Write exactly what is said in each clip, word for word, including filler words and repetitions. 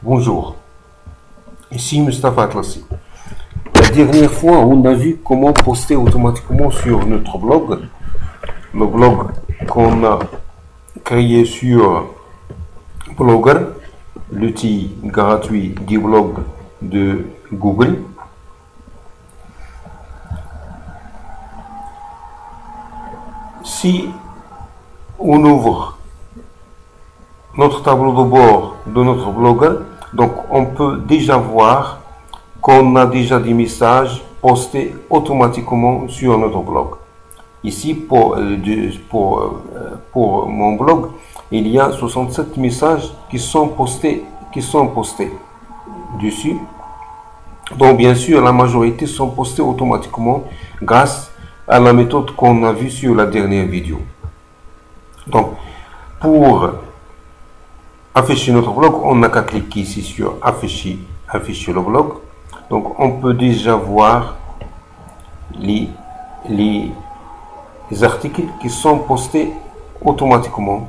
Bonjour, ici Mustapha Atlassi. La dernière fois, on a vu comment poster automatiquement sur notre blog, le blog qu'on a créé sur Blogger, l'outil gratuit du blog de Google. Si on ouvre notre tableau de bord de notre blogger, donc on peut déjà voir qu'on a déjà des messages postés automatiquement sur notre blog. Ici, pour, pour, pour mon blog, il y a soixante-sept messages qui sont postés, qui sont postés dessus. Donc, bien sûr, la majorité sont postés automatiquement grâce à la méthode qu'on a vue sur la dernière vidéo. Donc, pour afficher notre blog, on n'a qu'à cliquer ici sur afficher, afficher le blog. Donc, on peut déjà voir les, les, les articles qui sont postés automatiquement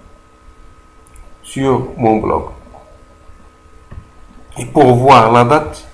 sur mon blog. Et pour voir la date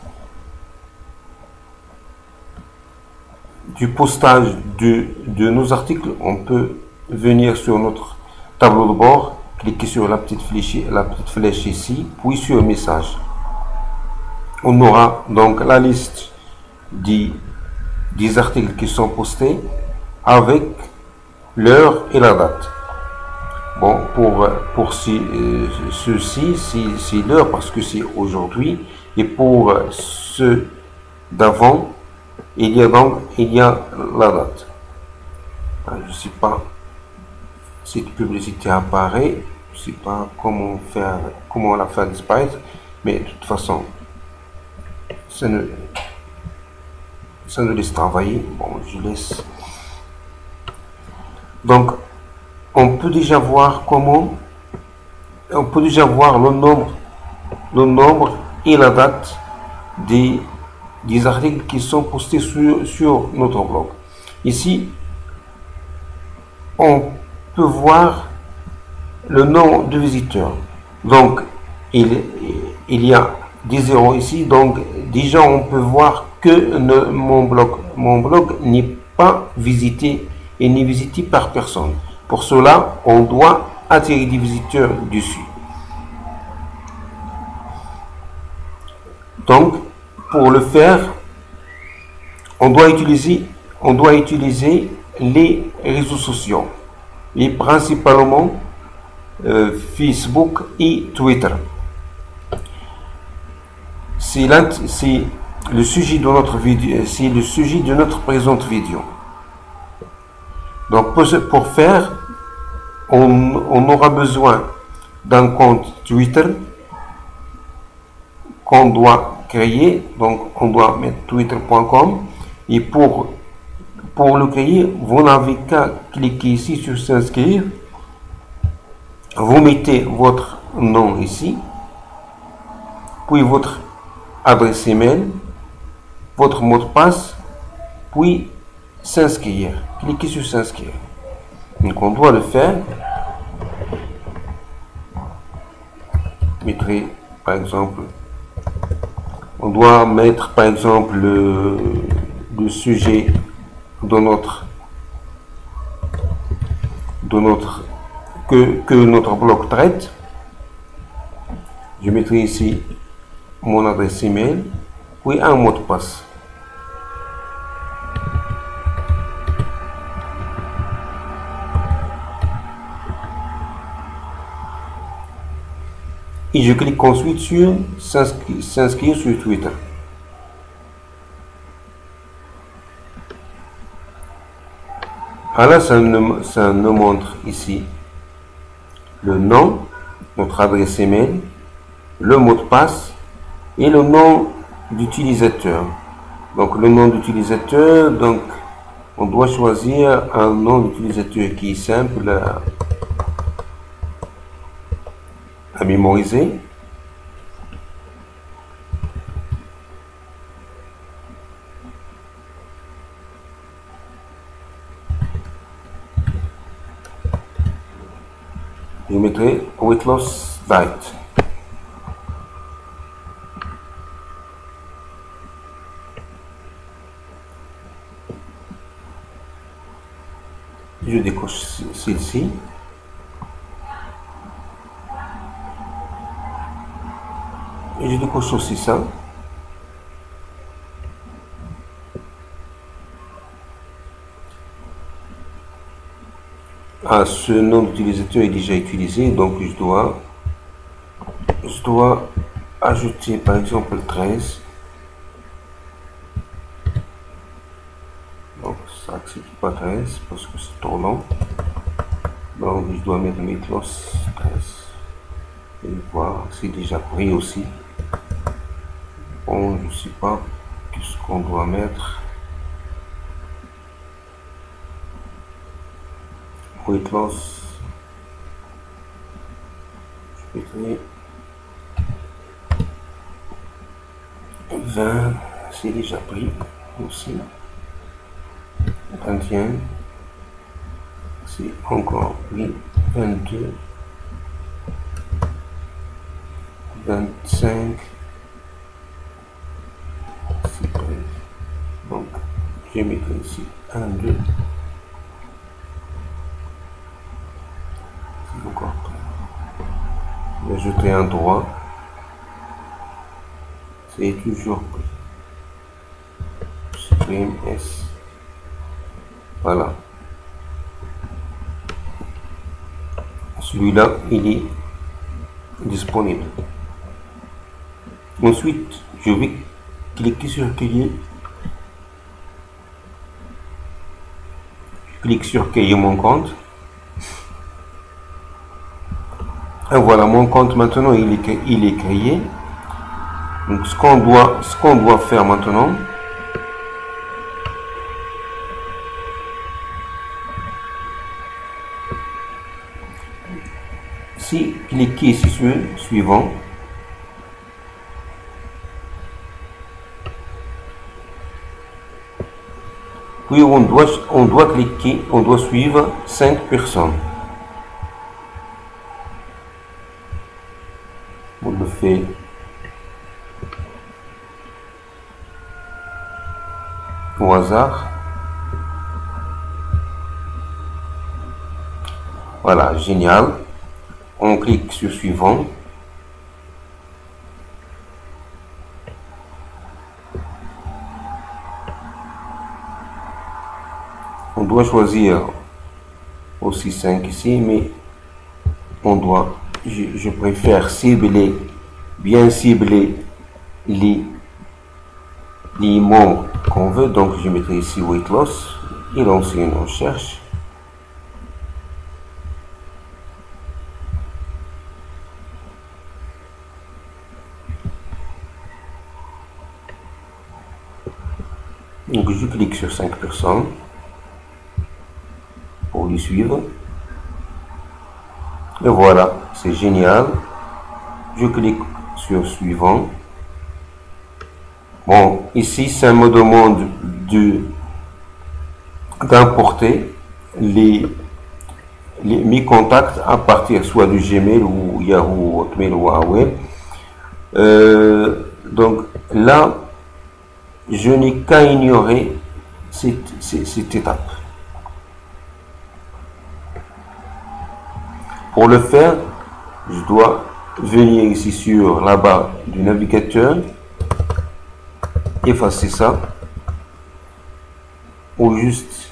du postage de, de nos articles, on peut venir sur notre tableau de bord, cliquez sur la petite flèche, la petite flèche ici, puis sur message. On aura donc la liste des, des articles qui sont postés avec l'heure et la date. Bon, pour, pour ci, euh, ceux-ci, c'est l'heure parce que c'est aujourd'hui, et pour ceux d'avant, il y a donc il y a la date. Je ne sais pas. Cette publicité apparaît, je ne sais pas comment faire, comment la faire disparaître, mais de toute façon, ça ne, ça ne laisse travailler. Bon, je laisse. Donc, on peut déjà voir comment, on peut déjà voir le nombre, le nombre et la date des, des articles qui sont postés sur, sur notre blog. Ici, on peut voir le nom de visiteur. Donc, il, il y a des zéros ici. Donc, déjà, on peut voir que le, mon blog, mon blog n'est pas visité et n'est visité par personne. Pour cela, on doit attirer des visiteurs dessus. Donc, pour le faire, on doit utiliser, on doit utiliser les réseaux sociaux, et principalement euh, Facebook et Twitter. C'est le sujet de notre vidéo, c'est le sujet de notre présente vidéo. Donc pour, pour faire, on, on aura besoin d'un compte Twitter qu'on doit créer. Donc on doit mettre twitter point com, et pour Pour le créer, vous n'avez qu'à cliquer ici sur s'inscrire. Vous mettez votre nom ici, puis votre adresse email, votre mot de passe, puis s'inscrire. Cliquez sur s'inscrire. Donc on doit le faire. Je mettrai par exemple, on doit mettre par exemple le, le sujet de notre de notre que, que notre blog traite. Je mettrai ici mon adresse email, puis un mot de passe. Et je clique ensuite sur s'inscrire sur Twitter. Alors, ça nous, ça nous montre ici le nom, notre adresse email, le mot de passe et le nom d'utilisateur. Donc, le nom d'utilisateur, donc, on doit choisir un nom d'utilisateur qui est simple à, à mémoriser. Je mettrai weight loss diet. je décoche celle-ci. Et je décoche aussi ça. Ah, ce nom d'utilisateur est déjà utilisé, donc je dois, je dois ajouter par exemple treize. Donc ça accepte pas treize parce que c'est trop long. Donc je dois mettre mes closes treize. Et voir, c'est déjà pris aussi. Bon, je ne sais pas qu'est-ce qu'on doit mettre. Weight loss. Je mettrai vingt, c'est déjà pris aussi. vingt et un, c'est encore pris. vingt-deux, vingt-cinq, c'est pris. Donc, je mettrai ici un, deux. C'est encore pris. Je vais ajouter un droit. C'est toujours pris. Supprime S. Voilà. Celui-là, il est disponible. Ensuite, je vais cliquer sur Créer. Je clique sur Créer mon compte. Et voilà, mon compte maintenant, il est, il est créé. Donc, ce qu'on doit, ce qu'on doit faire maintenant, si cliquez ici sur suivant, puis on doit, on doit cliquer, on doit suivre cinq personnes. On le fait au hasard. Voilà, génial. On clique sur suivant. On doit choisir aussi cinq ici, mais on doit, je, je préfère cibler, bien cibler les, les mots qu'on veut. Donc je mettrai ici weight loss et lancer une recherche. Donc je clique sur cinq personnes pour les suivre. Et voilà, c'est génial. Je clique sur suivant. Bon, ici, ça me demande de d'importer les, les mes contacts à partir soit du Gmail ou Yahoo, Hotmail ou Huawei. Euh, donc là, je n'ai qu'à ignorer cette, cette, cette étape. Pour le faire, je dois venir ici sur la barre du navigateur, effacer ça, ou juste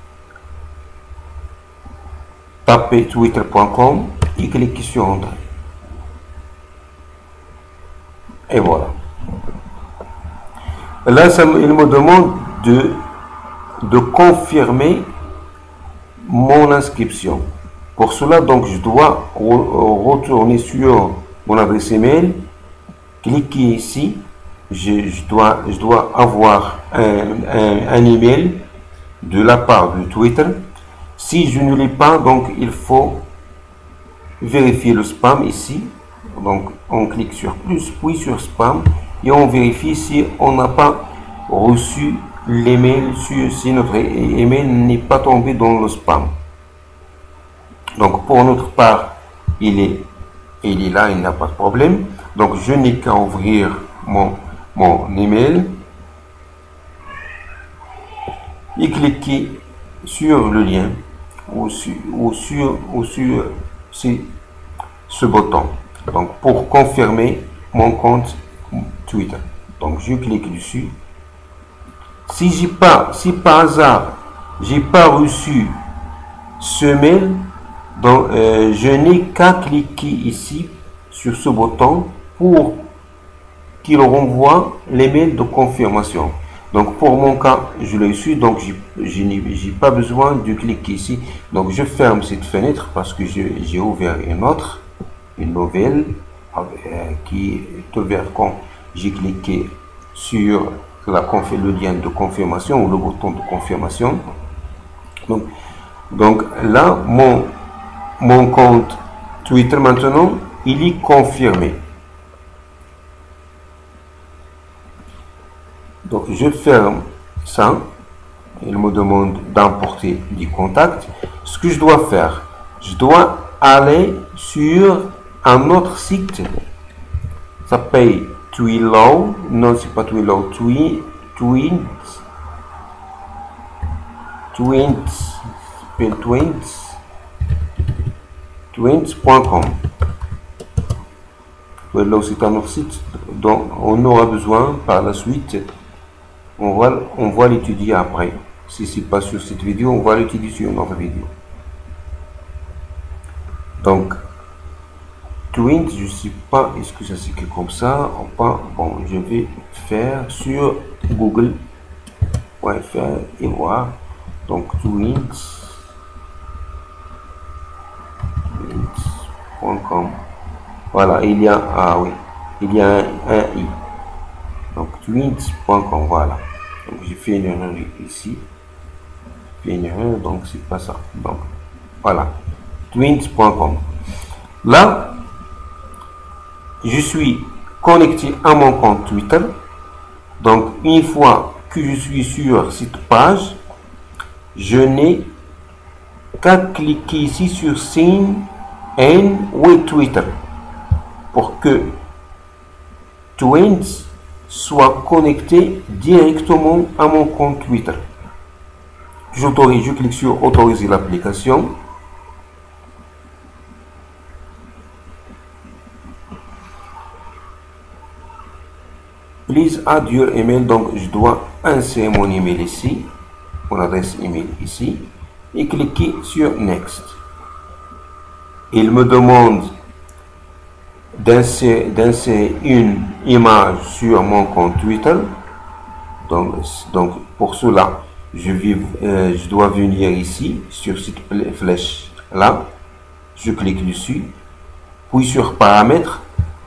taper twitter point com et cliquer sur Entrée. Et voilà. Là, ça, il me demande de, de confirmer mon inscription. Pour cela, donc, je dois re retourner sur mon adresse email, cliquer ici. Je, je, dois, je dois avoir un, un, un email de la part de Twitter. Si je ne l'ai pas, donc il faut vérifier le spam ici. Donc, on clique sur plus, puis sur spam, et on vérifie si on n'a pas reçu l'email, si, si notre email n'est pas tombé dans le spam. Donc, pour notre part, il est, il est là, il n'a pas de problème. Donc, je n'ai qu'à ouvrir mon, mon email et cliquer sur le lien ou sur, ou sur, ou sur ce, ce bouton. Donc pour confirmer mon compte Twitter. Donc je clique dessus. Si j'ai pas, si par hasard j'ai pas reçu ce mail, donc euh, je n'ai qu'à cliquer ici sur ce bouton pour qu'il renvoie les mails de confirmation. Donc pour mon cas, je l'ai reçu, donc je n'ai pas besoin de cliquer ici. Donc je ferme cette fenêtre parce que j'ai ouvert une autre, une nouvelle euh, qui est ouverte quand j'ai cliqué sur la, le lien de confirmation ou le bouton de confirmation. Donc, donc là, mon, mon compte Twitter maintenant, il est confirmé. Donc je ferme ça. Il me demande d'importer des contacts. Ce que je dois faire, je dois aller sur un autre site. Ça s'appelle Twilio. Non, c'est pas Twilio. Twin, Twins. Twins. Twins. Twins point com. Twilio, c'est un autre site dont on aura besoin par la suite. On va, on va l'étudier après. Si c'est pas sur cette vidéo, on va l'étudier sur une autre vidéo. Donc, Twins, je ne sais pas, est-ce que ça s'écrit comme ça ou pas. Bon, je vais faire sur google point F R et voir. Donc, Twins. Twins point com. Voilà, il y a, ah oui, il y a un, un i. Donc, twins point com, voilà. Donc, j'ai fait une erreur ici. J'ai fait une erreur, donc c'est pas ça. Donc, voilà. twins point com. Là, je suis connecté à mon compte Twitter. Donc, une fois que je suis sur cette page, je n'ai qu'à cliquer ici sur Sign in with Twitter pour que Twins soit connecté directement à mon compte Twitter. J'autorise, je clique sur autoriser l'application. Please add your email. Donc je dois insérer mon email ici, mon adresse email ici, et cliquer sur next. Il me demande d'insérer une image sur mon compte Twitter. Donc, donc pour cela, je, vais, euh, je dois venir ici sur cette flèche là. Je clique dessus, puis sur paramètres.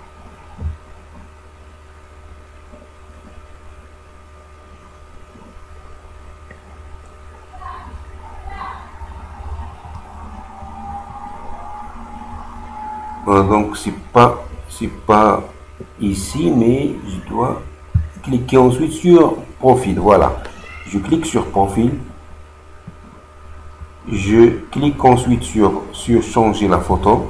Donc c'est pas c'est pas ici, mais je dois cliquer ensuite sur profil. Voilà, je clique sur profil, je clique ensuite sur sur changer la photo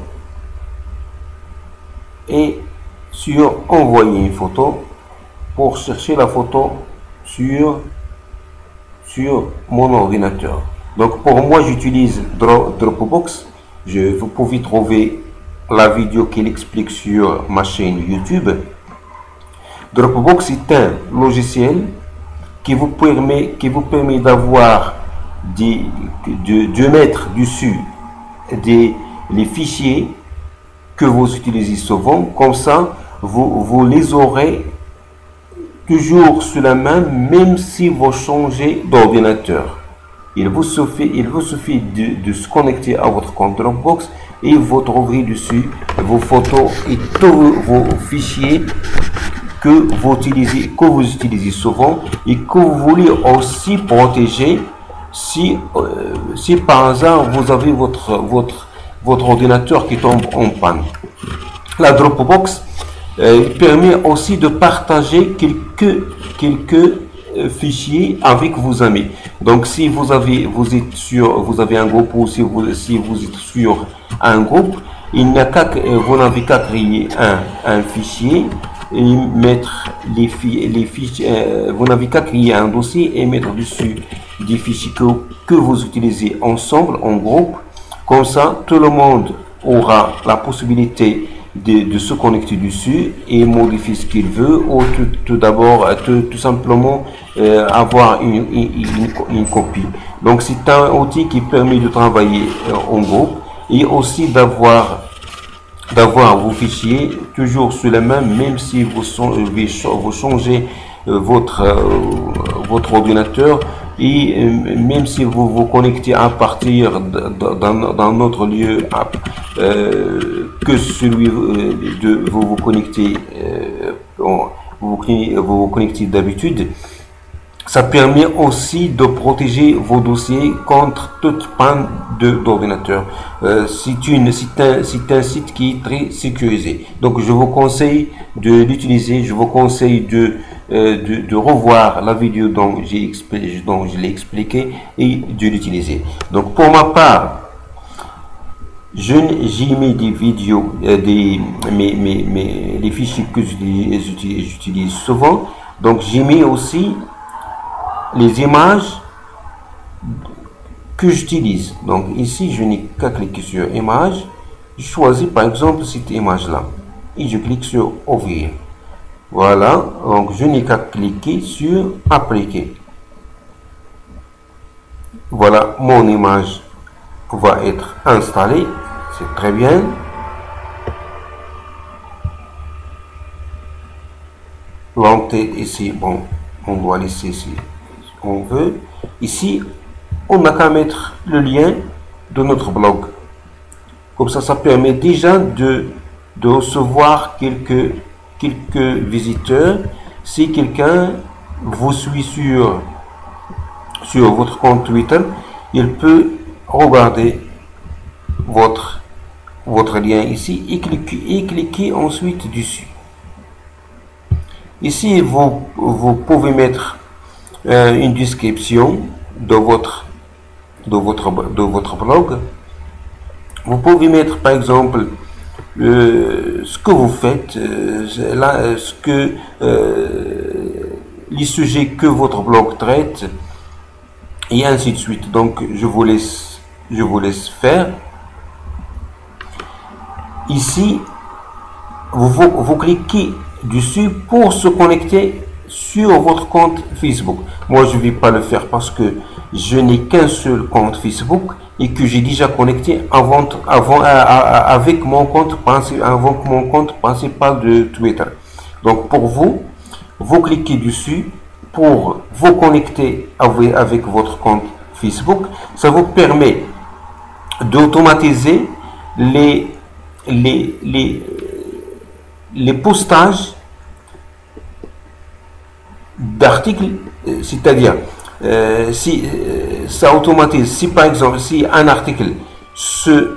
et sur envoyer une photo pour chercher la photo sur sur mon ordinateur. Donc pour moi, j'utilise Dropbox. Je vous pouvez trouver la vidéo qui l'explique sur ma chaîne YouTube. Dropbox est un logiciel qui vous permet, qui vous permet d'avoir des, de, de mettre dessus des, les fichiers que vous utilisez souvent. Comme ça, vous, vous les aurez toujours sous la main, même si vous changez d'ordinateur. Il vous suffit, il vous suffit de, de se connecter à votre compte Dropbox et vous trouverez dessus vos photos et tous vos fichiers que vous utilisez, que vous utilisez souvent et que vous voulez aussi protéger si, euh, si par hasard vous avez votre, votre, votre ordinateur qui tombe en panne. La Dropbox euh, permet aussi de partager quelques, quelques fichiers avec vos amis. Donc si vous avez vous êtes sur vous avez un groupe ou si vous si vous êtes sur un groupe, il n'a qu'à vous n'avez qu'à créer un, un fichier et mettre les, fi, les fichiers euh, vous n'avez qu'à créer un dossier et mettre dessus des fichiers que, que vous utilisez ensemble, en groupe. Comme ça, tout le monde aura la possibilité de, de se connecter dessus et modifier ce qu'il veut, ou tout, tout d'abord, tout, tout simplement euh, avoir une, une, une, une copie. Donc c'est un outil qui permet de travailler euh, en groupe et aussi d'avoir d'avoir vos fichiers toujours sur les mêmes, même si vous, vous changez euh, votre, euh, votre ordinateur, et euh, même si vous vous connectez à partir d'un autre lieu euh, que celui de vous vous connectez euh, vous vous, vous, vous connectez d'habitude. Ça permet aussi de protéger vos dossiers contre toute panne d'ordinateur. Euh, c'est une, c'est un, c'est un site qui est très sécurisé. Donc, je vous conseille de l'utiliser. Je vous conseille de, euh, de, de revoir la vidéo dont j'ai dont je l'ai expliqué et de l'utiliser. Donc, pour ma part, j'ai mis des vidéos, euh, des, mes, mes, mes, les fichiers que j'utilise souvent. Donc, j'ai mis aussi les images que j'utilise. Donc ici, je n'ai qu'à cliquer sur image. Je choisis par exemple cette image là et je clique sur ouvrir. Voilà, donc je n'ai qu'à cliquer sur appliquer. Voilà, mon image va être installée. C'est très bien. L'entête ici, bon, on doit laisser ici. On veut. Ici, on n'a qu'à mettre le lien de notre blog. Comme ça, ça permet déjà de, de recevoir quelques, quelques visiteurs. Si quelqu'un vous suit sur, sur votre compte Twitter, il peut regarder votre, votre lien ici et cliquer, et cliquer ensuite dessus. Ici, vous, vous pouvez mettre Euh, une description de votre de votre de votre blog. Vous pouvez mettre par exemple euh, ce que vous faites, euh, là, ce que euh, les sujets que votre blog traite et ainsi de suite. Donc je vous laisse je vous laisse faire. Ici vous, vous, vous cliquez dessus pour se connecter sur votre compte Facebook. Moi, je ne vais pas le faire parce que je n'ai qu'un seul compte Facebook et que j'ai déjà connecté avant, avant, avec mon compte principal, avant mon compte principal de Twitter. Donc, pour vous, vous cliquez dessus pour vous connecter avec, avec votre compte Facebook. Ça vous permet d'automatiser les, les, les, les postages d'articles, c'est-à-dire euh, si euh, ça automatise, si par exemple si un article se,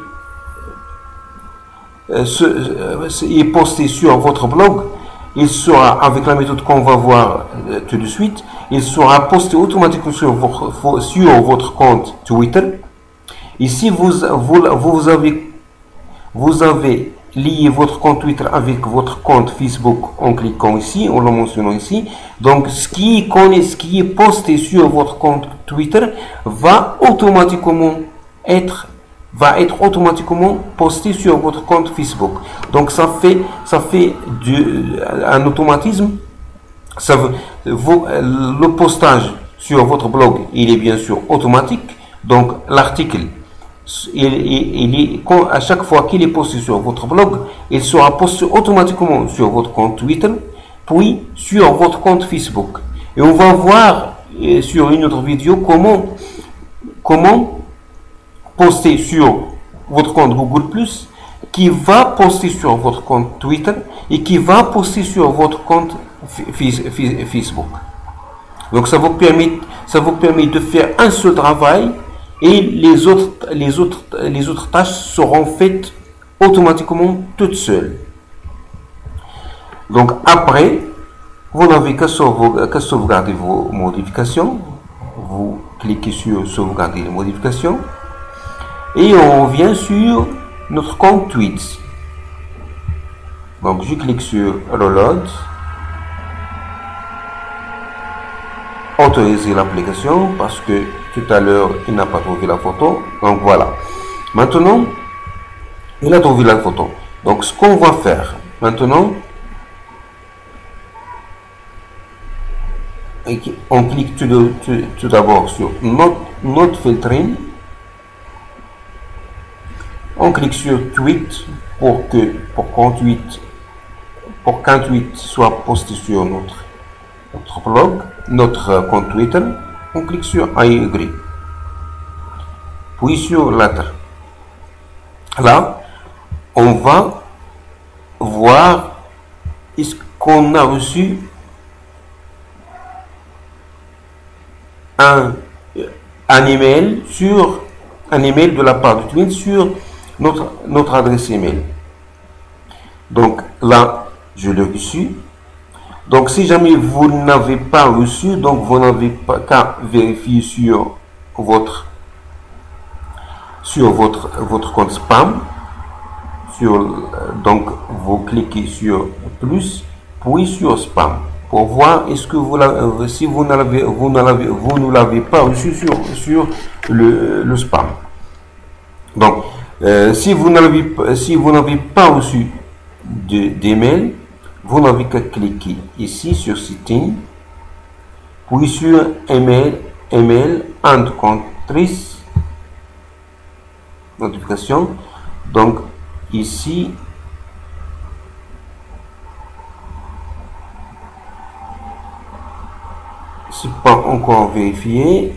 euh, se euh, est posté sur votre blog, il sera, avec la méthode qu'on va voir euh, tout de suite, il sera posté automatiquement sur votre, sur votre compte Twitter. Et si vous, vous, vous avez vous avez lié votre compte Twitter avec votre compte Facebook en cliquant ici, en le mentionnant ici. Donc, ce qui est connu, ce qui est posté sur votre compte Twitter va automatiquement être, va être automatiquement posté sur votre compte Facebook. Donc, ça fait, ça fait du, un automatisme. Ça veut, vous, le postage sur votre blog, il est bien sûr automatique. Donc, l'article, Il, il, il, à chaque fois qu'il est posté sur votre blog, il sera posté automatiquement sur votre compte Twitter, puis sur votre compte Facebook. Et on va voir euh, sur une autre vidéo comment, comment poster sur votre compte Google plus, qui va poster sur votre compte Twitter et qui va poster sur votre compte Facebook. Donc ça vous permet, ça vous permet de faire un seul travail. Et les autres, les, autres, les autres tâches seront faites automatiquement toutes seules. Donc après, vous n'avez qu'à sauvegarder, sauvegarder vos modifications. Vous cliquez sur sauvegarder les modifications. Et on revient sur notre compte Tweets. Donc je clique sur Reload. autoriser l'application parce que tout à l'heure, il n'a pas trouvé la photo. Donc voilà. Maintenant, il a trouvé la photo. Donc ce qu'on va faire maintenant, on clique tout, de, tout, tout d'abord sur Not, not Filtering. On clique sur Tweet pour que pour qu'un tweet, pour qu'un tweet soit posté sur notre, notre blog, notre compte Twitter. On clique sur I agree. Puis sur Letter. Là, on va voir est-ce qu'on a reçu un, un email sur un email de la part du tweet sur notre, notre adresse email. Donc là, je l'ai reçu. Donc si jamais vous n'avez pas reçu, donc vous n'avez pas qu'à vérifier sur votre sur votre votre compte spam. Sur, donc vous cliquez sur plus, puis sur spam pour voir est-ce que vous l'avez, si vous n'avez vous n'avez vous ne l'avez pas reçu sur sur le, le spam. Donc euh, si vous n'avez si vous n'avez pas reçu d'email, vous n'avez qu'à cliquer ici sur Setting, puis sur Email, Email and Countries, notification. Donc ici, c'est pas encore vérifié.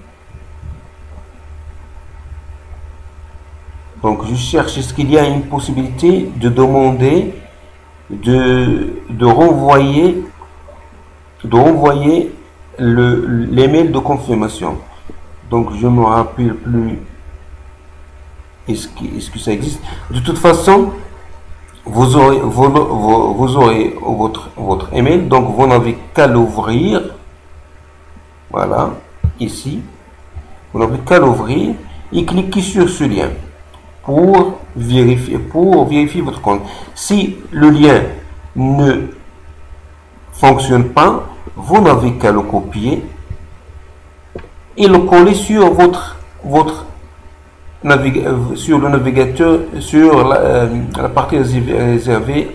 Donc je cherche, est-ce qu'il y a une possibilité de demander de, de renvoyer de renvoyer le l'email de confirmation. Donc je me rappelle plus est-ce que, est-ce que ça existe. De toute façon, vous aurez vous, vous, vous aurez votre votre email, donc vous n'avez qu'à l'ouvrir. Voilà, ici vous n'avez qu'à l'ouvrir et cliquer sur ce lien pour vérifier, pour vérifier votre compte. Si le lien ne fonctionne pas, vous n'avez qu'à le copier et le coller sur votre, votre navigateur, sur le navigateur, sur la, euh, la partie réservée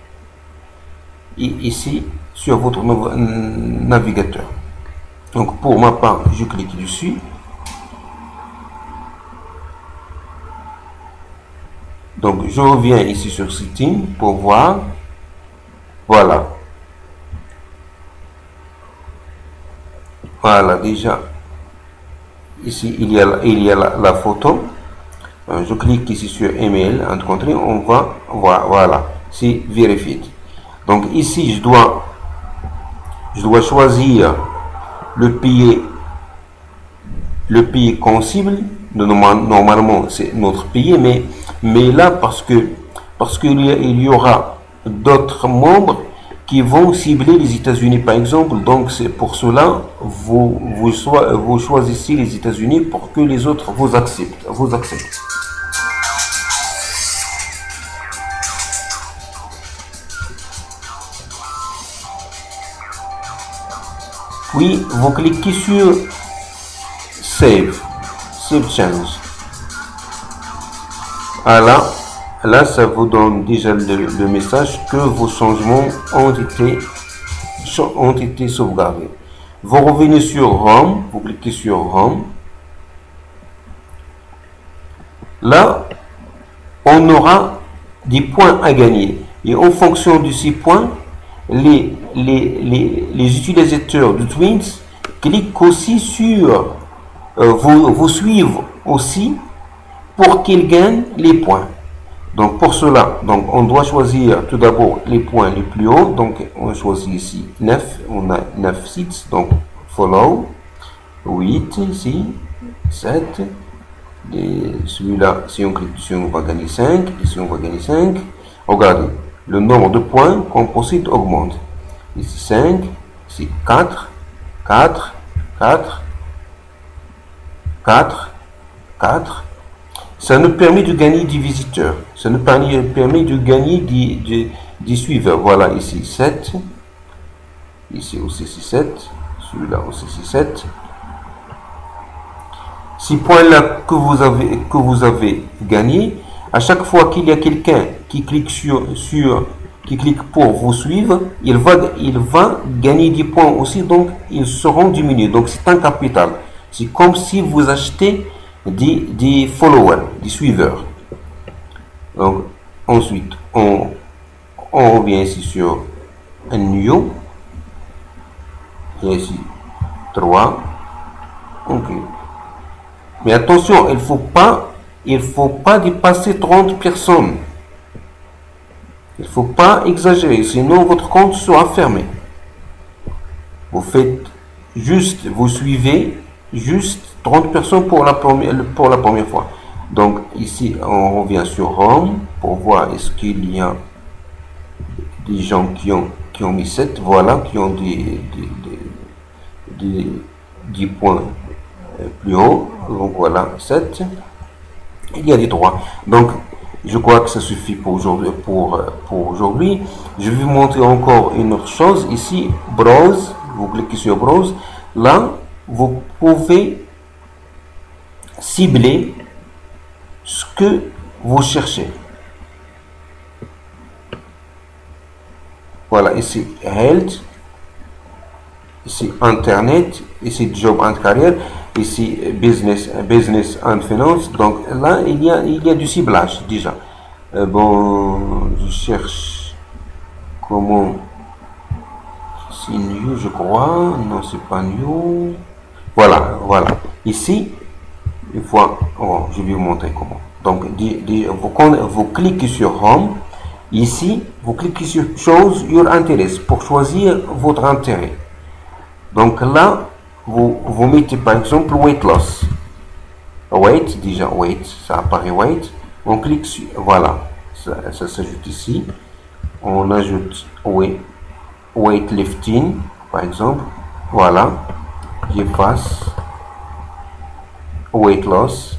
ici, sur votre navigateur. Donc pour ma part, je clique dessus. Donc je reviens ici sur Setting pour voir. Voilà. Voilà, déjà ici il y a, il y a la, la photo. Je clique ici sur Email and Country. On va voir. Voilà, c'est vérifié. Donc ici je dois je dois choisir le pays le pays qu'on cible. Normalement c'est notre pays, mais mais là parce que parce qu'il y, il y aura d'autres membres qui vont cibler les États-Unis par exemple. Donc c'est pour cela vous vous, so, vous choisissez les États-Unis pour que les autres vous acceptent vous acceptent. Puis vous cliquez sur Save. Save Change. Voilà, là ça vous donne déjà le, le message que vos changements ont été, ont été sauvegardés. Vous revenez sur Home, vous cliquez sur Home. Là, on aura des points à gagner. Et en fonction de ces points, les, les, les, les utilisateurs de Twins cliquent aussi sur euh, vous, vous suivent aussi pour qu'ils gagnent les points. Donc pour cela, donc on doit choisir tout d'abord les points les plus hauts. Donc on choisit ici neuf, on a neuf sites, donc follow, huit ici, sept, celui-là, si on clique dessus, on va gagner cinq, ici on va gagner cinq. Regardez, le nombre de points qu'on possède augmente. Ici cinq, ici quatre, quatre, quatre, quatre, quatre. Ça nous permet de gagner des visiteurs. Ça nous permet de gagner des, des, des suiveurs. Voilà, ici sept. Ici aussi c'est sept. celui-là aussi c'est sept. Ces points-là que vous avez que vous avez gagné, à chaque fois qu'il y a quelqu'un qui clique sur sur qui clique pour vous suivre, il va il va gagner des points aussi, donc ils seront diminués. Donc c'est un capital. C'est comme si vous achetez des, des followers, des suiveurs. Donc ensuite on on revient ici sur un new. Il y a ici trois. Ok. Mais attention, il faut pas, il faut pas dépasser trente personnes. Il faut pas exagérer, sinon votre compte sera fermé. Vous faites juste, vous suivez juste trente personnes pour la première, pour la première fois. Donc ici, on revient sur Home pour voir est-ce qu'il y a des gens qui ont, qui ont mis sept, voilà, qui ont des, des, des, des, des points plus haut. Donc voilà, sept. Il y a des droits. Donc je crois que ça suffit pour aujourd'hui. Pour, pour aujourd'hui. Je vais vous montrer encore une autre chose. Ici, Browse. Vous cliquez sur Browse. Là, vous pouvez cibler ce que vous cherchez. Voilà, ici, Health. Ici, Internet. Ici, Job and Career. Ici, business, business and finance. Donc là, il y a, il y a du ciblage déjà. Euh, bon, je cherche comment. C'est new, je crois. Non, c'est pas new. Voilà, voilà. Ici, une fois, oh, je vais vous montrer comment. Donc, di, di, vous, vous cliquez sur Home. Ici, vous cliquez sur Choose Your Interest pour choisir votre intérêt. Donc là, Vous, vous mettez par exemple weight loss. Weight, déjà weight, ça apparaît weight. On clique sur, voilà, ça, ça s'ajoute ici. On ajoute weight, weightlifting, par exemple. Voilà, j'efface. Weight loss.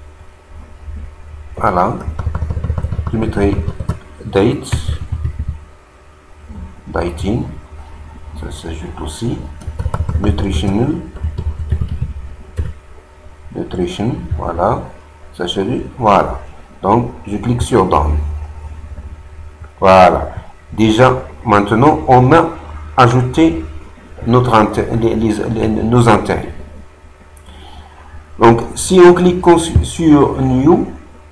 Voilà. Je mettrai date. Dieting. Ça s'ajoute aussi. Nutritional, nutrition, voilà, ça s'ajoute, voilà. Donc je clique sur Done. Voilà. Déjà maintenant on a ajouté notre intérêt, les, les, les, nos intérêts. Donc si on clique sur New,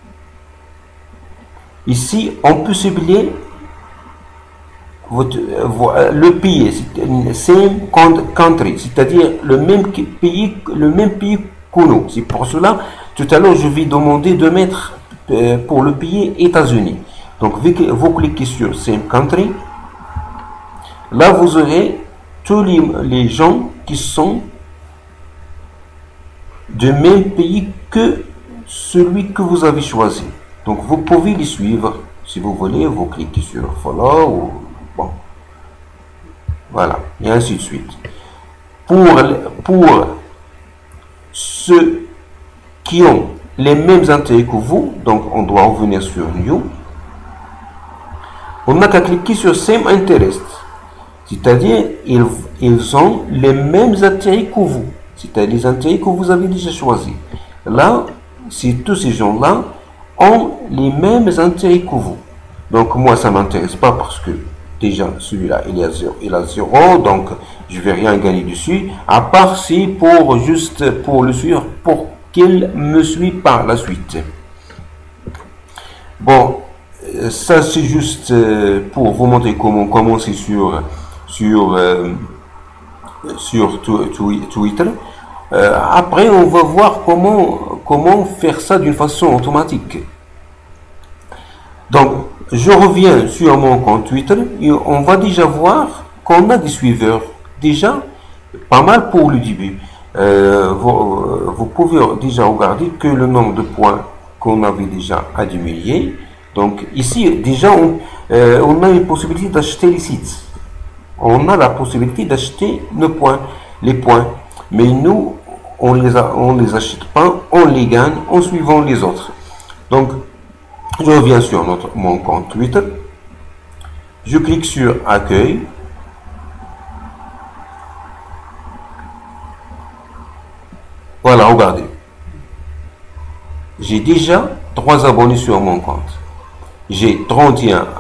ici on peut cibler Votre, le pays, same country, c'est-à-dire le même pays, le même pays que nous. C'est pour cela, tout à l'heure, je vais demander de mettre euh, pour le pays États-Unis. Donc, vous cliquez sur same country. Là, vous aurez tous les, les gens qui sont du même pays que celui que vous avez choisi. Donc, vous pouvez les suivre. Si vous voulez, vous cliquez sur follow ou bon, voilà, et ainsi de suite. Pour, pour ceux qui ont les mêmes intérêts que vous, donc on doit revenir sur New. On n'a qu'à cliquer sur Same Interest, c'est-à-dire ils, ils ont les mêmes intérêts que vous, c'est-à-dire les intérêts que vous avez déjà choisis. Là, si tous ces gens-là ont les mêmes intérêts que vous. Donc moi, ça ne m'intéresse pas parce que déjà, celui-là, il est à zéro, il a zéro, donc je vais rien gagner dessus, à part si pour juste pour le suivre, pour qu'il me suit par la suite. Bon, ça c'est juste pour vous montrer comment commencer sur sur euh, sur Twitter. Euh, après, on va voir comment comment faire ça d'une façon automatique. Donc, je reviens sur mon compte Twitter et on va déjà voir qu'on a des suiveurs. Déjà, pas mal pour le début. Euh, vous, vous pouvez déjà regarder que le nombre de points qu'on avait déjà a diminué. Donc ici, déjà, on, euh, on a une possibilité d'acheter les sites. On a la possibilité d'acheter nos points, les points. Mais nous, on les a, on les achète pas, on les gagne en suivant les autres. Donc, je reviens sur notre, mon compte Twitter. Je clique sur Accueil. Voilà, regardez. J'ai déjà trois abonnés sur mon compte. J'ai trente et un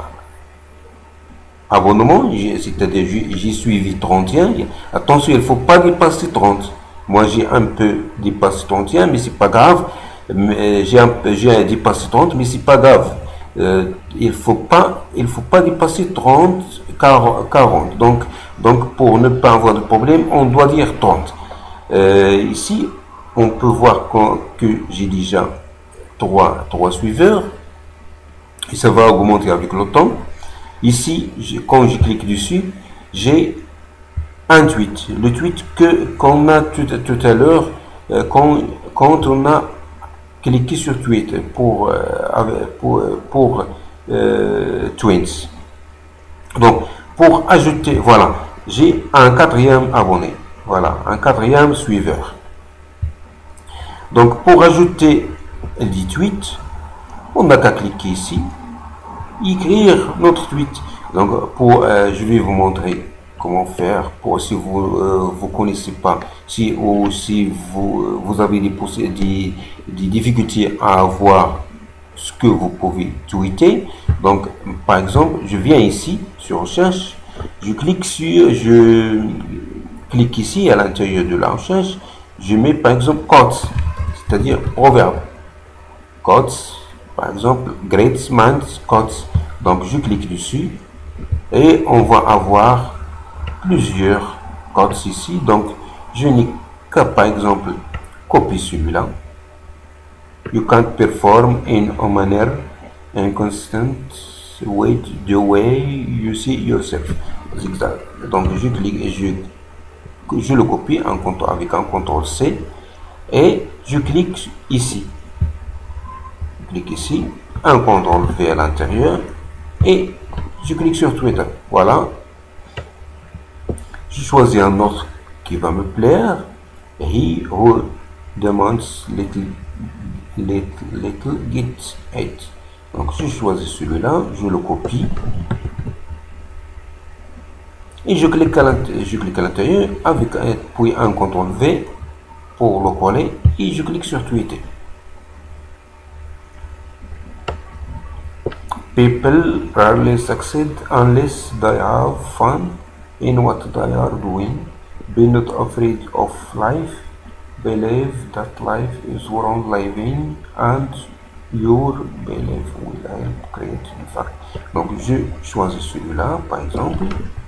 abonnements, c'est-à-dire j'ai suivi trente et un. Attention, il ne faut pas dépasser trente. Moi, j'ai un peu dépassé trente et un, mais c'est pas grave. J'ai un peu j'ai dépassé trente, mais c'est pas grave. Euh, il faut pas, il faut pas dépasser trente, quarante. Donc, donc pour ne pas avoir de problème, on doit dire trente. Euh, ici, on peut voir que j'ai déjà trois, trois suiveurs et ça va augmenter avec le temps. Ici, quand je clique dessus, j'ai un tweet. Le tweet que qu'on a tout, tout à l'heure euh, quand, quand on a cliqué sur tweet pour, euh, pour, pour euh, Twins. Donc, pour ajouter, voilà, j'ai un quatrième abonné. Voilà, un quatrième suiveur. Donc, pour ajouter les tweets, on n'a qu'à cliquer ici, écrire notre tweet. Donc, pour, euh, je vais vous montrer comment faire pour si vous euh, vous connaissez pas, si ou si vous vous avez des, des, des difficultés à avoir ce que vous pouvez tweeter. Donc, par exemple, je viens ici sur recherche, je clique sur, je clique ici à l'intérieur de la recherche, je mets par exemple quotes, c'est-à-dire proverbe. Quotes, par exemple, great minds quotes. Donc, je clique dessus et on va avoir plusieurs quotes ici. Donc, je n'ai qu'à, par exemple, copier celui-là. You can't perform in a manner inconsistent with the way you see yourself. Donc, je clique et je, je le copie en, avec un contrôle C et je clique ici. Je clique ici, un contrôle V à l'intérieur et je clique sur Twitter. Voilà. Je choisis un autre qui va me plaire. He who demands little, little, little gets it. Donc je choisis celui-là, je le copie et je clique à l'intérieur avec un, puis un contrôle V pour le coller et je clique sur Twitter. People rarely succeed unless they have fun in what they are doing. Be not afraid of life. Believe that life is worth living and your belief will help create the fact. Donc je choisis celui-là par exemple.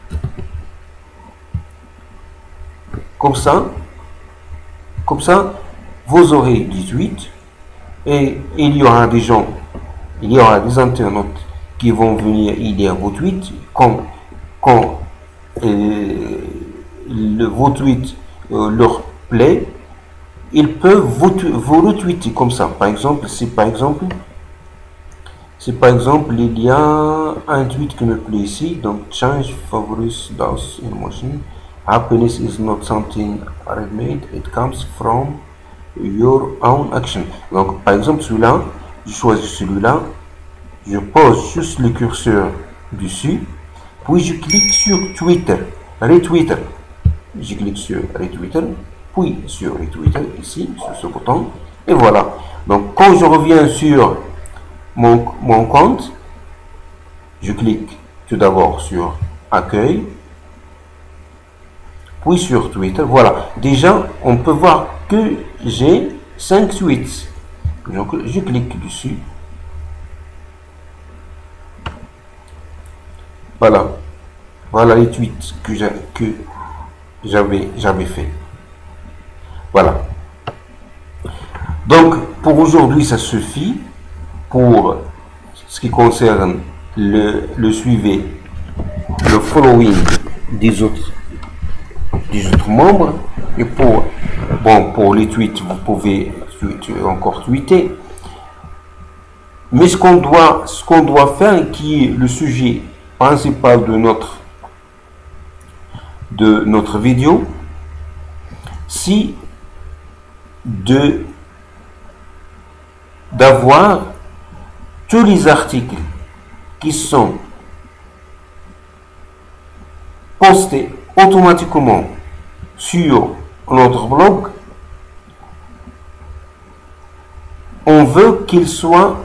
Comme ça, comme ça, vous aurez dix-huit et il y aura des gens, il y aura des internautes qui vont venir lire vos tweets quand, quand euh, le, vos tweets euh, leur plaît, ils peuvent vous, vous retweeter comme ça. Par exemple, si par exemple, si par exemple il y a un tweet qui me plaît ici, donc change favorites those emotions. Happiness is not something ready-made, it comes from your own action. Donc par exemple celui-là, je choisis celui-là, je pose juste le curseur dessus, puis je clique sur Twitter, retweeter. Je clique sur retweeter, puis sur retweeter ici, sur ce bouton, et voilà. Donc quand je reviens sur mon, mon compte, je clique tout d'abord sur accueil, puis sur Twitter. Voilà, déjà on peut voir que j'ai cinq tweets. Donc je clique dessus. Voilà, voilà les tweets que j'ai que j'avais j'avais fait. Voilà. Donc pour aujourd'hui ça suffit pour ce qui concerne le, le suivi, le following des autres des autres membres. Et pour bon pour les tweets vous pouvez encore tweeter, mais ce qu'on doit ce qu'on doit faire, qui est le sujet principal de notre de notre vidéo, c'est de d'avoir tous les articles qui sont postés automatiquement sur notre blog on veut qu'il soit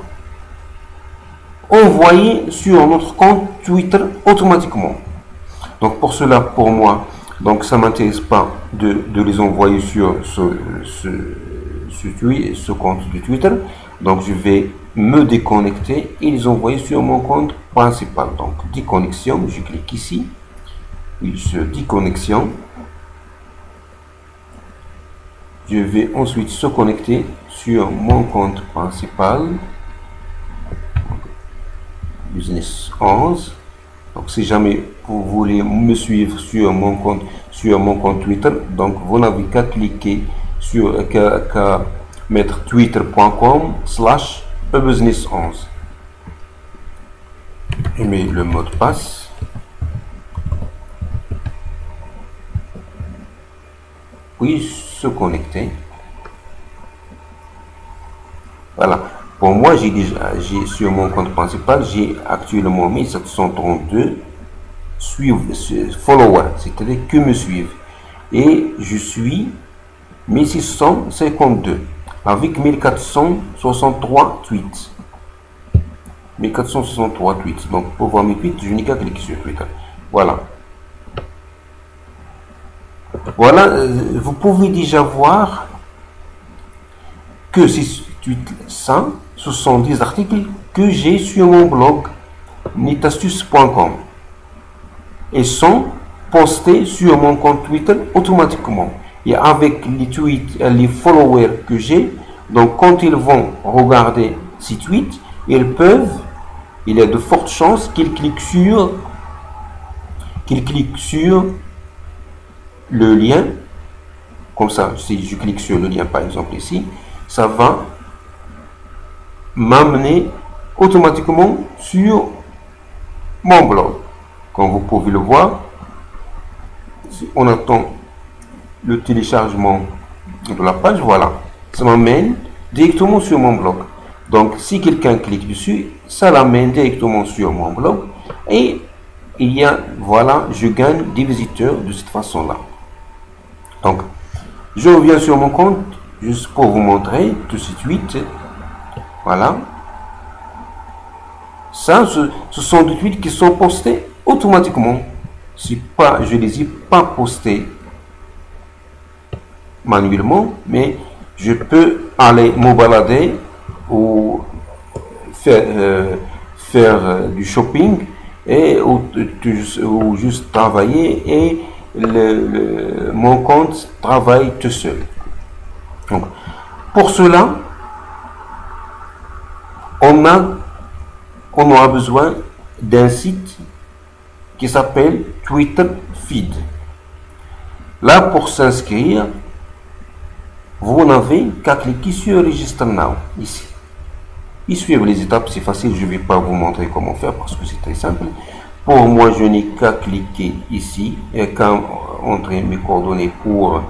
envoyé sur notre compte Twitter automatiquement. Donc pour cela, pour moi, donc ça m'intéresse pas de, de les envoyer sur ce, ce, ce, ce, ce compte de Twitter. Donc je vais me déconnecter et les envoyer sur mon compte principal. Donc déconnexion, je clique ici, oui, sur déconnexion. Je vais ensuite se connecter sur mon compte principal, Business onze. Donc si jamais vous voulez me suivre sur mon compte, sur mon compte Twitter, donc vous n'avez qu'à cliquer sur, qu'à, qu'à mettre twitter point com slash business onze. Je mets le mot de passe. Puis se connecter. Voilà. Pour moi, j'ai déjà, j'ai sur mon compte principal, j'ai actuellement mille sept cent trente-deux suivre, followers, c'est-à-dire que me suivent. Et je suis mille six cent cinquante-deux avec mille quatre cent soixante-trois tweets. mille quatre cent soixante-trois tweets. Donc, pour voir mes tweets, je n'ai qu'à cliquer sur Twitter. Voilà. Voilà, vous pouvez déjà voir que ces tweets-là, ce sont des articles que j'ai sur mon blog netastuce point com et sont postés sur mon compte Twitter automatiquement. Et avec les tweets, les followers que j'ai, donc quand ils vont regarder ces tweets, ils peuvent, il y a de fortes chances qu'ils cliquent sur, qu'ils cliquent sur le lien. Comme ça, si je clique sur le lien par exemple ici, ça va m'amener automatiquement sur mon blog. Comme vous pouvez le voir, si on attend le téléchargement de la page, voilà, ça m'amène directement sur mon blog. Donc si quelqu'un clique dessus, ça l'amène directement sur mon blog et il y a, voilà, je gagne des visiteurs de cette façon là. Donc je reviens sur mon compte juste pour vous montrer tout de suite. Voilà, ça ce, ce sont des tweets qui sont postés automatiquement. Si pas, je les ai pas postés manuellement, mais je peux aller me balader ou faire, euh, faire euh, du shopping et ou, ou juste travailler et le, le, mon compte travaille tout seul. Donc pour cela, on a on aura besoin d'un site qui s'appelle Twitter Feed. Là, pour s'inscrire, vous n'avez qu'à cliquer sur Register Now ici et suivre les étapes. C'est facile, je ne vais pas vous montrer comment faire parce que c'est très simple. Pour moi, je n'ai qu'à cliquer ici et qu'à entrer mes coordonnées pour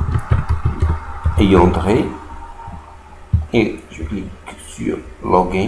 y entrer et je clique sur Login.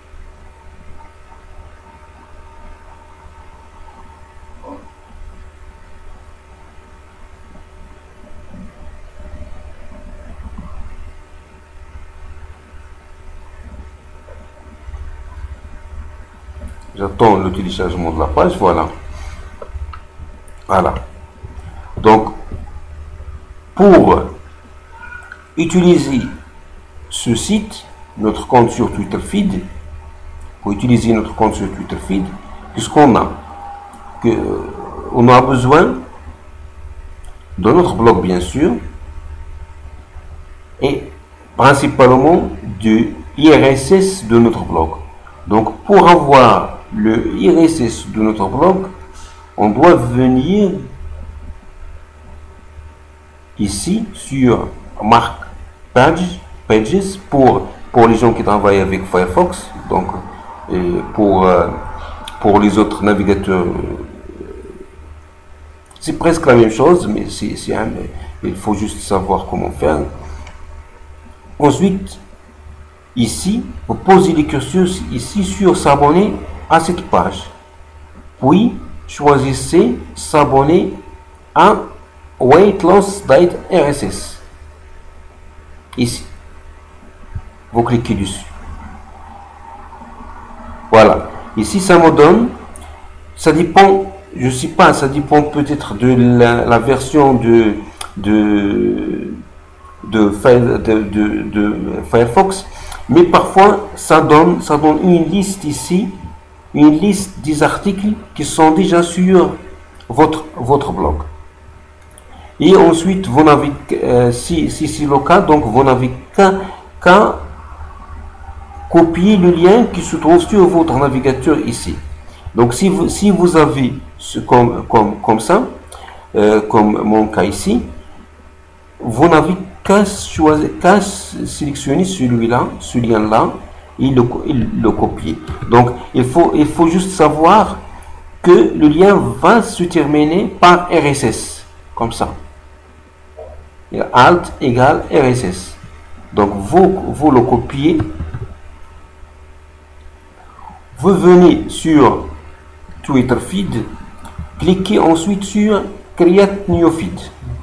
J'attends le téléchargement de la page, voilà. Voilà. Donc, pour utiliser ce site, notre compte sur Twitter Feed, pour utiliser notre compte sur Twitter Feed, qu'est-ce qu'on a? Que, on a besoin de notre blog, bien sûr, et principalement du I R S S de notre blog. Donc, pour avoir le I R S S de notre blog, on doit venir ici sur Mark Page, Pages pour, pour les gens qui travaillent avec Firefox. Donc, et pour, euh, pour les autres navigateurs, c'est presque la même chose, mais c'est, c'est un, il faut juste savoir comment faire. Ensuite, ici, vous posez les curseurs ici sur s'abonner à cette page. Puis, choisissez s'abonner à Weight Loss Diet R S S. Ici. vous cliquez dessus. Voilà. Ici, ça me donne, ça dépend, je sais pas, ça dépend peut-être de la, la version de, de, de, de, de, de Firefox, mais parfois, ça donne, ça donne une liste ici, une liste des articles qui sont déjà sur votre, votre blog. Et ensuite, vous n'avez, euh, si, si c'est le cas, donc vous n'avez qu'à qu'à copier le lien qui se trouve sur votre navigateur ici. Donc si vous, si vous avez ce comme, comme, comme ça, euh, comme mon cas ici, vous n'avez qu'à choisir, qu'à sélectionner celui-là, ce lien-là, et le, et le copier. Donc il faut, il faut juste savoir que le lien va se terminer par R S S, comme ça. Et Alt égale R S S. Donc vous, vous le copiez. Vous venez sur Twitter Feed, cliquez ensuite sur Create New Feed.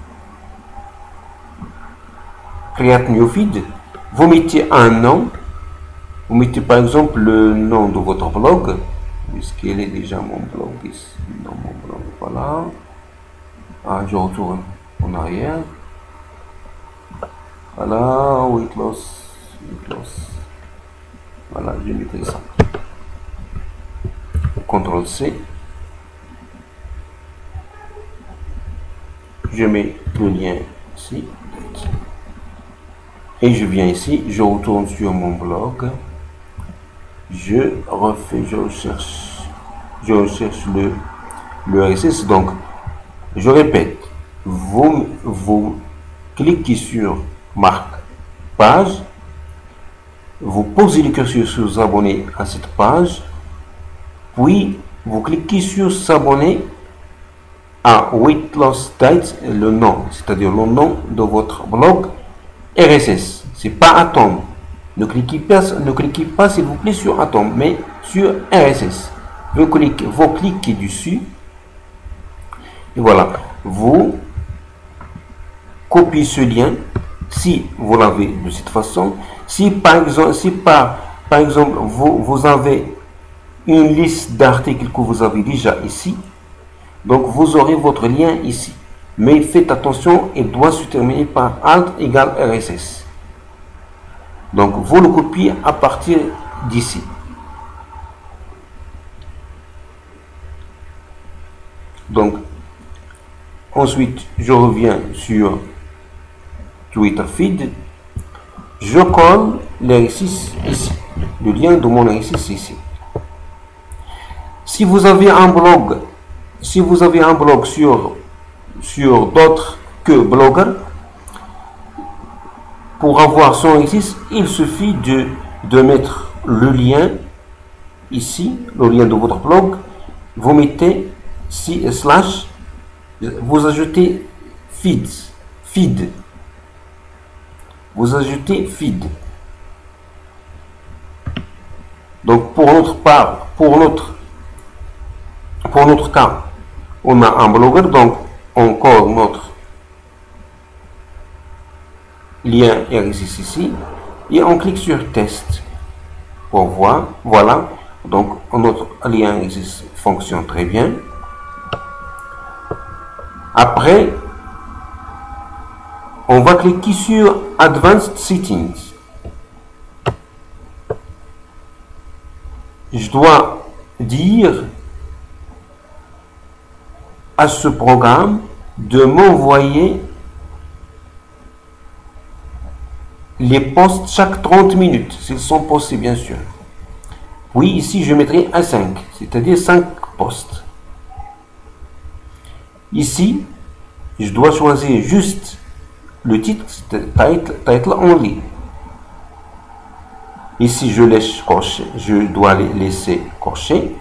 Create New Feed, vous mettez un nom, vous mettez par exemple le nom de votre blog, puisqu'il est déjà mon blog ici, dans mon blog, voilà. Ah, je retourne en arrière. Voilà, weight loss, weight loss. Voilà, je mettrai ça. contrôle C. Je mets le lien ici. Et je viens ici, je retourne sur mon blog. Je refais, je recherche, je recherche le, le R S S. Donc, je répète, vous, vous cliquez sur marque page, vous posez le curseur sur s'abonner à cette page, puis vous cliquez sur s'abonner à Weight Loss Diet, le nom, c'est-à-dire le nom de votre blog R S S. C'est pas Atom. Ne cliquez pas, ne cliquez pas s'il vous plaît sur Atom, mais sur R S S. Vous cliquez, vous cliquez dessus. Et voilà. Vous copiez ce lien si vous l'avez de cette façon. Si par exemple, si par, par exemple vous, vous avez une liste d'articles que vous avez déjà ici, donc vous aurez votre lien ici. Mais faites attention, il doit se terminer par Alt égale R S S. Donc vous le copiez à partir d'ici. Donc ensuite je reviens sur Twitter Feed. Je colle l'R S S ici. Le lien de mon R S S ici. Si vous avez un blog, si vous avez un blog sur sur d'autres que Blogger, pour avoir son R S S, il suffit de, de mettre le lien ici, le lien de votre blog, vous mettez si, slash, vous ajoutez feed, feed, vous ajoutez feed. Donc pour notre part, pour notre, pour notre cas, on a un Blogger, donc encore notre lien R S S ici et on clique sur test pour voir. Voilà, donc notre lien R S S fonctionne très bien. Après on va cliquer sur Advanced Settings. Je dois dire à ce programme de m'envoyer les posts chaque trente minutes, s'ils sont postés bien sûr. Oui, ici je mettrai à cinq, c'est-à-dire cinq posts. Ici, je dois choisir juste le titre, title, title only. Ici, je laisse cocher, je dois les laisser cocher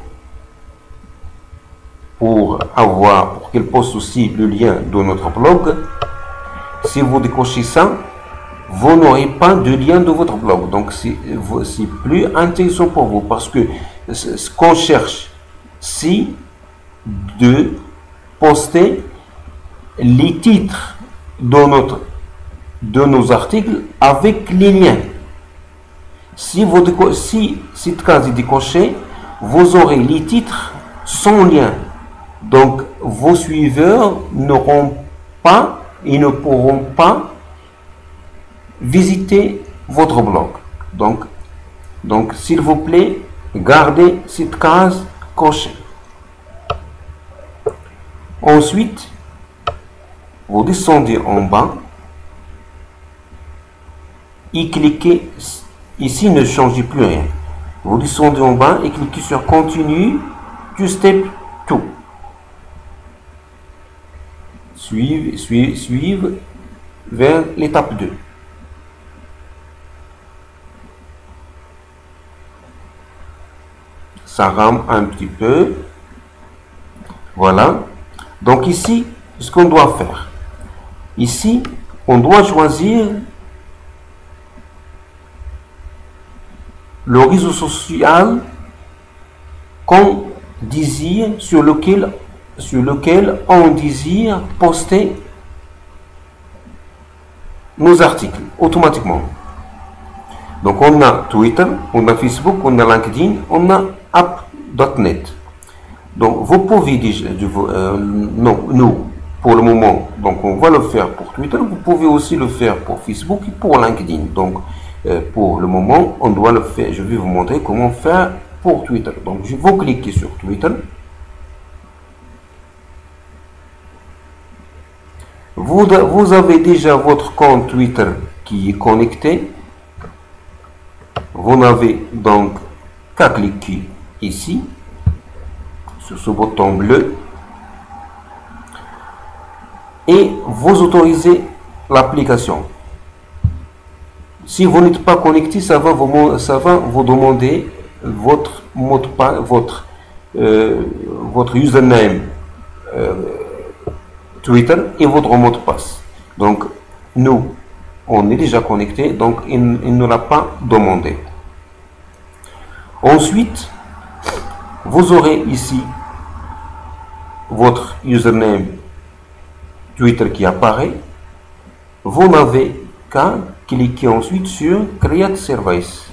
pour avoir, pour qu'il poste aussi le lien de notre blog. Si vous décochez ça, vous n'aurez pas de lien de votre blog. Donc, c'est plus intéressant pour vous parce que ce qu'on cherche, c'est de poster les titres de, notre, de nos articles avec les liens. Si, vous, si cette case est décochée, vous aurez les titres sans lien. Donc, vos suiveurs n'auront pas et ne pourront pas visiter votre blog. Donc, donc s'il vous plaît, gardez cette case cochée. Ensuite, vous descendez en bas et cliquez ici, ne changez plus rien. Vous descendez en bas et cliquez sur Continue to Step deux. Suivez, suivez, suivez vers l'étape deux. Ça rame un petit peu. Voilà. Donc ici, ce qu'on doit faire. Ici, on doit choisir le réseau social qu'on désire, sur lequel, sur lequel on désire poster nos articles automatiquement. Donc on a Twitter, on a Facebook, on a LinkedIn, on a app point net. Donc vous pouvez déjà, euh, non, nous, pour le moment, donc on va le faire pour Twitter, vous pouvez aussi le faire pour Facebook et pour LinkedIn. Donc euh, pour le moment, on doit le faire, je vais vous montrer comment faire pour Twitter. Donc je vais cliquer sur Twitter. Vous, vous avez déjà votre compte Twitter qui est connecté. Vous n'avez donc qu'à cliquer ici, sur ce bouton bleu, et vous autorisez l'application. Si vous n'êtes pas connecté, ça va vous, ça va vous demander votre mot de passe, votre, euh, votre username euh, Twitter et votre mot de passe. Donc, nous, on est déjà connecté, donc il, il ne l'a pas demandé. Ensuite, vous aurez ici votre username Twitter qui apparaît. Vous n'avez qu'à cliquer ensuite sur Create Service.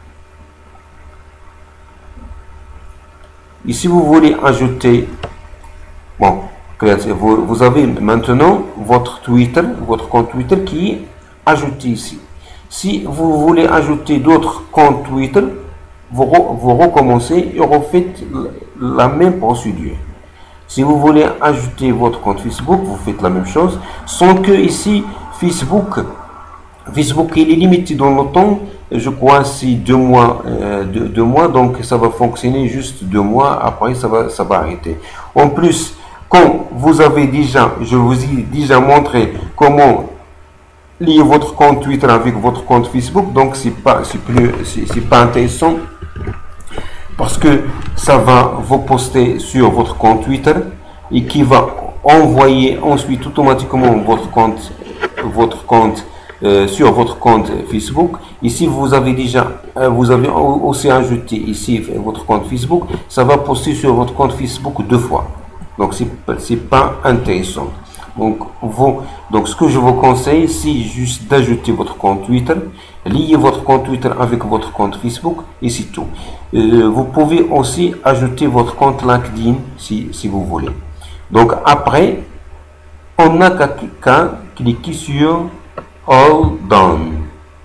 Ici, vous voulez ajouter, bon, vous, vous avez maintenant votre Twitter, votre compte Twitter qui est ajouté ici. Si vous voulez ajouter d'autres comptes Twitter, vous, vous recommencez et refaites la même procédure. Si vous voulez ajouter votre compte Facebook, vous faites la même chose, sans que ici Facebook, Facebook il est limité dans le temps. Je crois c'est deux mois, euh, deux, deux mois, donc ça va fonctionner juste deux mois. Après ça va, ça va arrêter. En plus, quand vous avez déjà, je vous ai déjà montré comment lier votre compte Twitter avec votre compte Facebook, donc c'est pas, c'est plus, c'est pas intéressant. Parce que ça va vous poster sur votre compte Twitter et qui va envoyer ensuite automatiquement votre compte, votre compte euh, sur votre compte Facebook. Ici, vous avez déjà, euh, vous avez aussi ajouté ici votre compte Facebook. Ça va poster sur votre compte Facebook deux fois. Donc, c'est c'est pas intéressant. Donc, vous, donc, ce que je vous conseille, c'est juste d'ajouter votre compte Twitter, lier votre compte Twitter avec votre compte Facebook et c'est tout. Euh, vous pouvez aussi ajouter votre compte LinkedIn si, si vous voulez. Donc, après, on n'a qu'à cliquer sur All Done.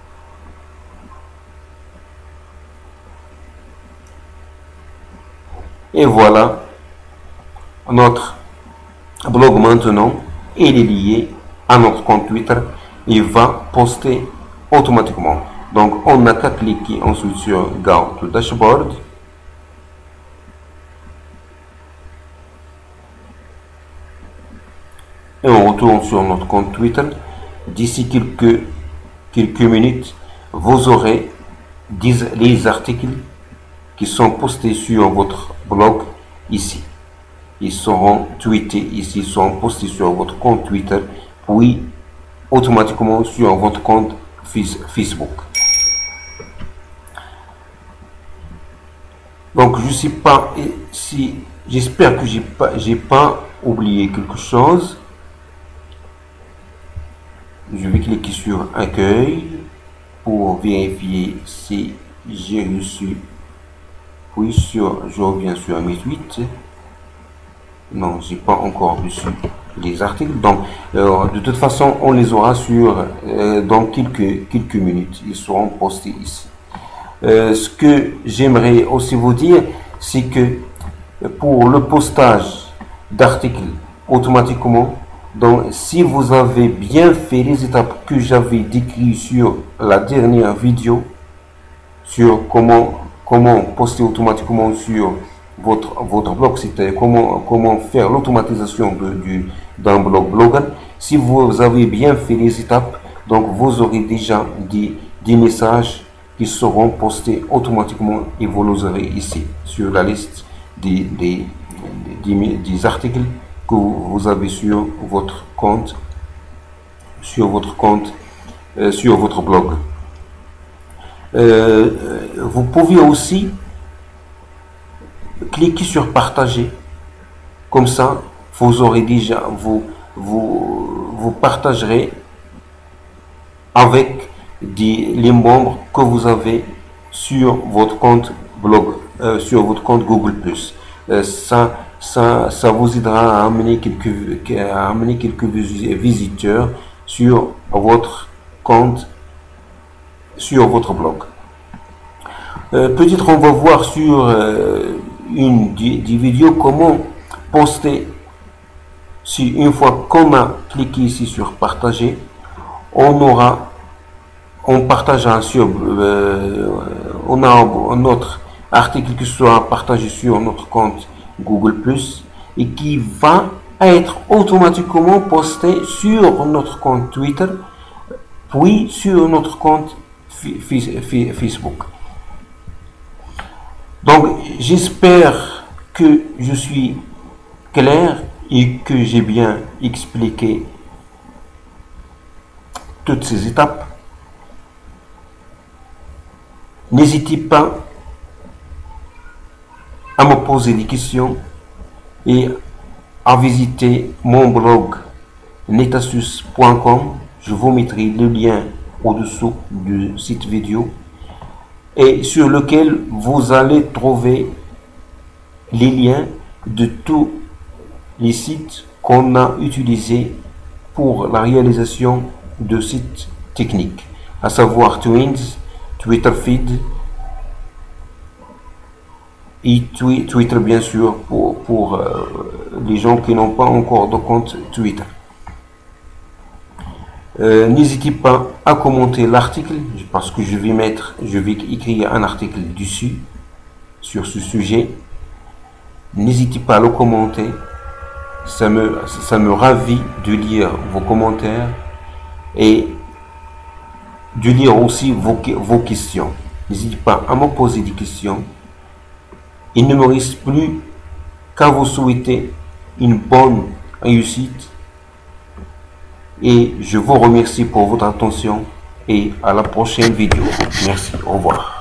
Et voilà, notre blog maintenant, il est lié à notre compte Twitter et va poster automatiquement. Donc, on n'a qu'à cliquer ensuite sur Go to Dashboard. Et on retourne sur notre compte Twitter. D'ici quelques, quelques minutes, vous aurez les articles qui sont postés sur votre blog ici. Ils seront tweetés ici, seront postés sur votre compte Twitter, puis automatiquement sur votre compte Facebook. Donc je sais pas si, j'espère que j'ai pas, j'ai pas oublié quelque chose. Je vais cliquer sur Accueil pour vérifier si j'ai reçu, puis sur, je reviens sur mes tweets. Non, j'ai pas encore reçu les articles. Donc, euh, de toute façon, on les aura sur euh, dans quelques quelques minutes. Ils seront postés ici. Euh, ce que j'aimerais aussi vous dire, c'est que pour le postage d'articles automatiquement, donc si vous avez bien fait les étapes que j'avais décrites sur la dernière vidéo, sur comment comment poster automatiquement sur votre votre blog, c'était comment comment faire l'automatisation de du d'un blog Blogan. Si vous avez bien fait les étapes, donc vous aurez déjà des des messages qui seront postés automatiquement et vous les aurez ici sur la liste des des, des, des articles que vous avez sur votre compte sur votre compte euh, sur votre blog. Euh, vous pouvez aussi cliquez sur partager, comme ça vous aurez déjà vous vous vous partagerez avec des, les membres que vous avez sur votre compte blog, euh, sur votre compte Google plus. Euh, ça ça ça vous aidera à amener quelques à amener quelques visiteurs sur votre compte, sur votre blog. Euh, peut-être on va voir sur euh, une des, des vidéos comment poster. Si une fois qu'on a cliqué ici sur partager, on aura on partagera sur euh, on a un autre article qui sera partagé sur notre compte Google plus et qui va être automatiquement posté sur notre compte Twitter puis sur notre compte Facebook. Donc j'espère que je suis clair et que j'ai bien expliqué toutes ces étapes. N'hésitez pas à me poser des questions et à visiter mon blog netasus point com. Je vous mettrai le lien au-dessous du site vidéo et sur lequel vous allez trouver les liens de tous les sites qu'on a utilisés pour la réalisation de sites techniques, à savoir Twins, Twitter Feed et Twitter bien sûr pour, pour euh, les gens qui n'ont pas encore de compte Twitter. Euh, n'hésitez pas à commenter l'article parce que je vais mettre, je vais écrire un article dessus sur ce sujet. N'hésitez pas à le commenter. Ça me, ça me ravit de lire vos commentaires et de lire aussi vos, vos questions. N'hésitez pas à me poser des questions. Il ne me reste plus qu'à vous souhaiter une bonne réussite et je vous remercie pour votre attention et à la prochaine vidéo. Merci, au revoir.